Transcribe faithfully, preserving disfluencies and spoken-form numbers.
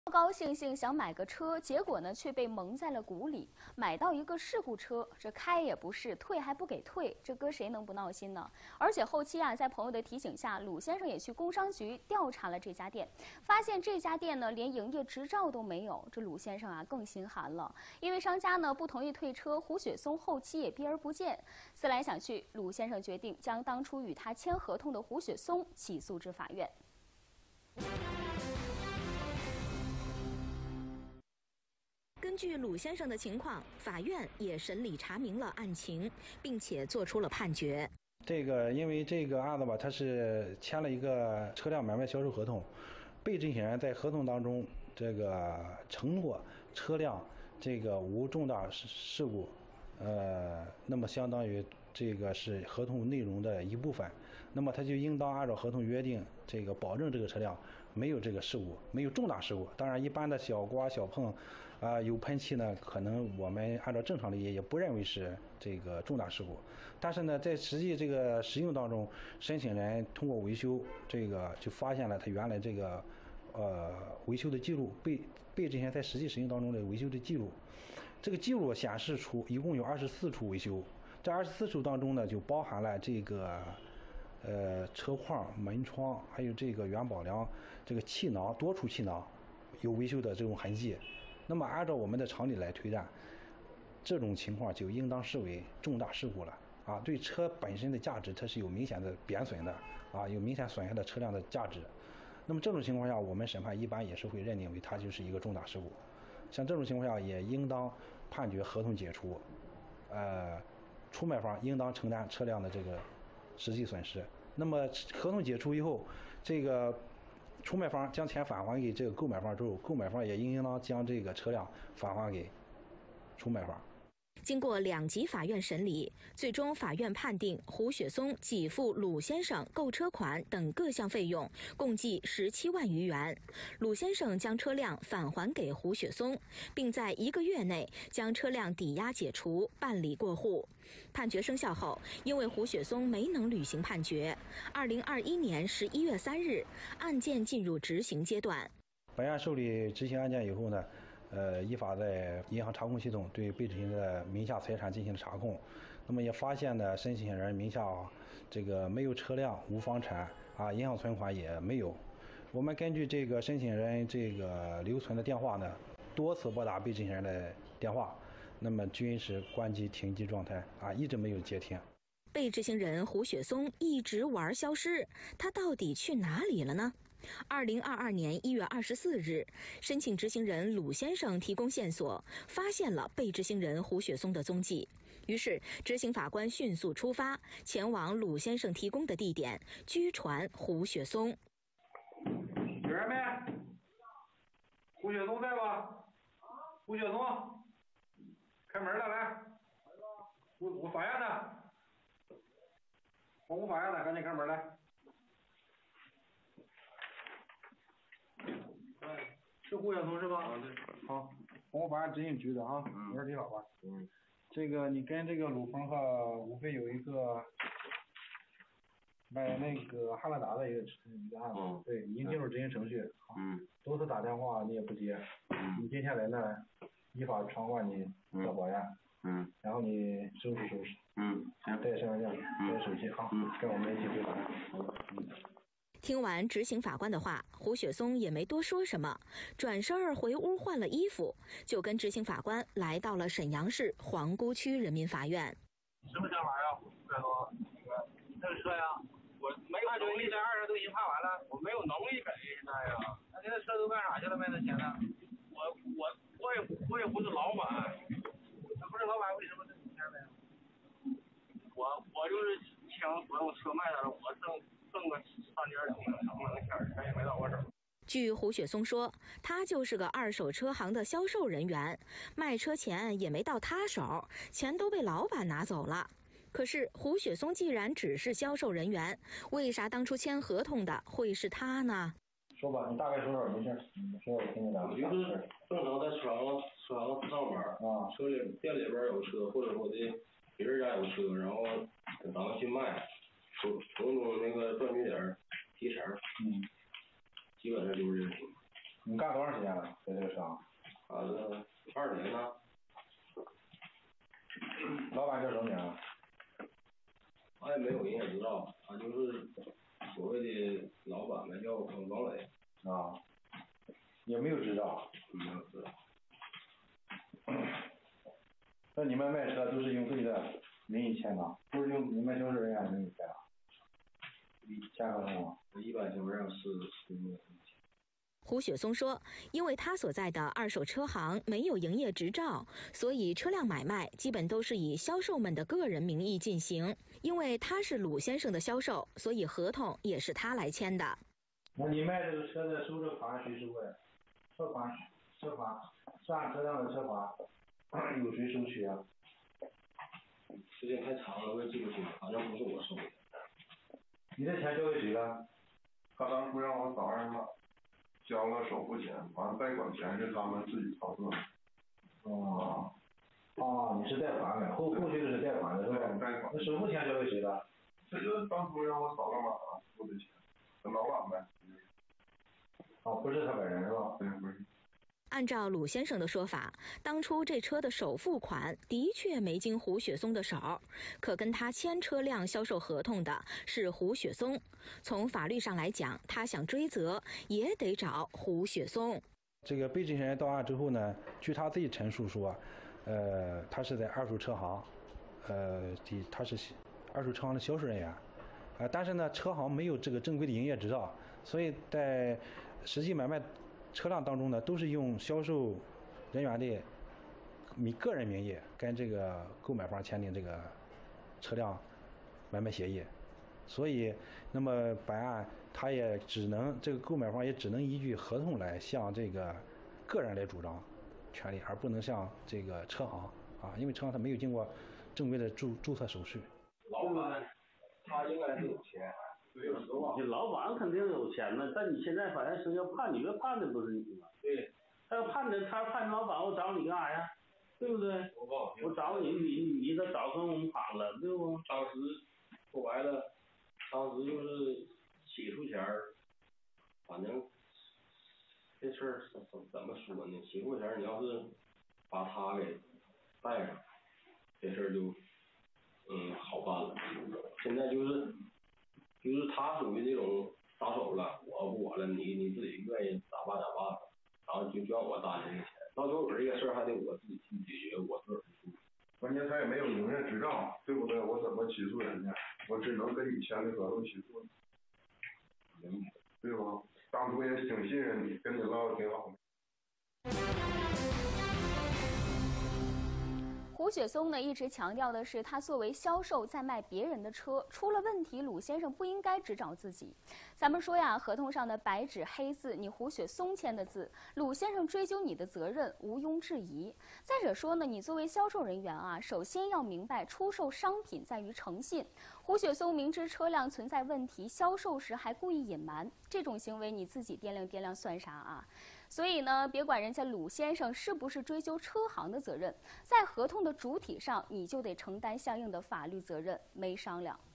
高高兴兴想买个车，结果呢却被蒙在了鼓里，买到一个事故车，这开也不是，退还不给退，这搁谁能不闹心呢？而且后期啊，在朋友的提醒下，鲁先生也去工商局调查了这家店，发现这家店呢连营业执照都没有，这鲁先生啊更心寒了，因为商家呢不同意退车，胡雪松后期也避而不见。思来想去，鲁先生决定将当初与他签合同的胡雪松起诉至法院。 根据鲁先生的情况，法院也审理查明了案情，并且作出了判决。 这个因为这个案子吧，他是签了一个车辆买卖销售合同，被执行人在合同当中这个承诺车辆这个无重大事故，呃，那么相当于这个是合同内容的一部分，那么他就应当按照合同约定，这个保证这个车辆没有这个事故，没有重大事故。当然，一般的小刮小碰，啊、呃，有喷漆呢，可能我们按照正常理解也不认为是这个重大事故。但是呢，在实际这个使用当中，申请人通过维修，这个就发现了他原来这个呃维修的记录，被被执行人在实际使用当中的维修的记录，这个记录显示出一共有二十四处维修。这二十四处当中呢，就包含了这个呃车框、门窗，还有这个元宝梁、这个气囊多处气囊有维修的这种痕迹。那么按照我们的常理来推断，这种情况就应当视为重大事故了啊！对车本身的价值，它是有明显的贬损的啊，有明显损害的车辆的价值。那么这种情况下，我们审判一般也是会认定为它就是一个重大事故。像这种情况下，也应当判决合同解除，呃。出卖方应当承担车辆的这个实际损失。那么合同解除以后，这个出卖方将钱返还给这个购买方之后，购买方也应当将这个车辆返还给出卖方。 经过两级法院审理，最终法院判定胡雪松给付鲁先生购车款等各项费用，共计十七万余元。鲁先生将车辆返还给胡雪松，并在一个月内将车辆抵押解除，办理过户。判决生效后，因为胡雪松没能履行判决，二零二一年十一月三日，案件进入执行阶段。 本案受理执行案件以后呢，呃，依法在银行查控系统对被执行的名下财产进行了查控，那么也发现呢，申请人名下啊，这个没有车辆、无房产啊，银行存款也没有。我们根据这个申请人这个留存的电话呢，多次拨打被执行人的电话，那么均是关机停机状态啊，一直没有接听。 被执行人胡雪松一直玩消失，他到底去哪里了呢？二零二二年一月二十四日，申请执行人鲁先生提供线索，发现了被执行人胡雪松的踪迹。于是，执行法官迅速出发，前往鲁先生提供的地点，拘传胡雪松。 有人没？胡雪松在吧？胡雪松，开门了，来。我我法院的，黄湖法院的，赶紧开门来。是胡雪松是吧？啊，对。好，黄湖法院执行局的啊，我是李老板。嗯。这个你跟这个鲁鹏和无非有一个买那个汉兰达的一个一个案子，嗯、对，已经进入执行程序。嗯。多次打电话你也不接，嗯。你接下来呢，依法传唤你到保安。嗯。然后你收拾收拾。嗯。带身份证，带手机啊，嗯，跟我们一起回答。嗯。 听完执行法官的话，胡雪松也没多说什么，转身儿回屋换了衣服，就跟执行法官来到了沈阳市皇姑区人民法院。 什么想法呀，胡雪松？这个车呀，我没有能力，这二十都已经判完了，我没有能力给现在呀。那现在车都干啥去了呗？那钱呢？我我我也我也不是老板，不是老板为什么这几天呗？我我就是请所有车卖的了，我挣。挣个三点两个成了，那钱钱也没到我手。 据胡雪松说，他就是个二手车行的销售人员，卖车钱也没到他手，钱都被老板拿走了。可是胡雪松既然只是销售人员，为啥当初签合同的会是他呢？ 说吧，你大概说点没事，你说我听听咱们。 就是正常在车行车行上班啊，车里店里边有车，或者我的别人家有车，然后咱们去卖。从从中那个赚取点提成，嗯，基本上就是这个情况。 你干多长时间了？在这个车行？ 干了二年了。 老板叫什么名啊？ 他也没有营业执照，他就是所谓的老板们叫王王伟。 啊。也没有执照。 没有执照。 那你们卖车都是用自己的名义签的，不是用你们销售人员的名义签的？签合同吗？ 一般情况下是是用。 胡雪松说，因为他所在的二手车行没有营业执照，所以车辆买卖基本都是以销售们的个人名义进行。因为他是鲁先生的销售，所以合同也是他来签的。 那你卖这个车的收车款谁收的？车款、车款，上车辆的车款有谁收取啊？ 时间太长了，我也记不清，反正不是我收的。 你的钱交给谁了？ 他当初让我早上了。交了首付钱，完贷款钱是他们自己操作的。 哦，哦，你是贷款的，后后续的是贷款的是吧？ 贷款。 那首付钱交给谁了？ 这就是当初让我扫个码付的钱，跟老板呗。 哦，不是他本人是吧？ 对，不是。 按照鲁先生的说法，当初这车的首付款的确没经胡雪松的手，可跟他签车辆销售合同的是胡雪松。从法律上来讲，他想追责也得找胡雪松。 这个被执行人到案之后呢，据他自己陈述说，呃，他是在二手车行，呃，他是二手车行的销售人员，呃，但是呢，车行没有这个正规的营业执照，所以在实际买卖车辆当中呢，都是用销售人员的以个人名义跟这个购买方签订这个车辆买卖协议，所以，那么本案他也只能这个购买方也只能依据合同来向这个个人来主张权利，而不能向这个车行啊，因为车行他没有经过正规的注注册手续。 老板他应该是有钱。对， 你老板肯定有钱呢，但你现在法院生要判你，越判的不是你吗？ 对， 他要判的，他判老板，我找你干啥呀？对不对？ 我不好听。 我找你，你你这早跟我们跑了，对不？ 当时说白了，当时就是起诉前儿，反正这事儿怎怎么说呢？起诉前儿你要是把他给带上，这事儿就嗯好办了。现在就是。就是他属于这种打手了，我不管了，你你自己愿意咋办咋办，然后就就让我担这个钱，到时候我这个事儿还得我自己去解决，我自个儿去。 关键他也没有营业执照，对不对？我怎么起诉人家？我只能跟你签的合同起诉，对吧？当初也挺信任你，跟你唠的挺好的。 胡雪松呢一直强调的是，他作为销售在卖别人的车，出了问题，鲁先生不应该只找自己。咱们说呀，合同上的白纸黑字，你胡雪松签的字，鲁先生追究你的责任毋庸置疑。再者说呢，你作为销售人员啊，首先要明白，出售商品在于诚信。胡雪松明知车辆存在问题，销售时还故意隐瞒，这种行为你自己掂量掂量算啥啊？所以呢，别管人家鲁先生是不是追究车行的责任，在合同的主体上，你就得承担相应的法律责任，没商量。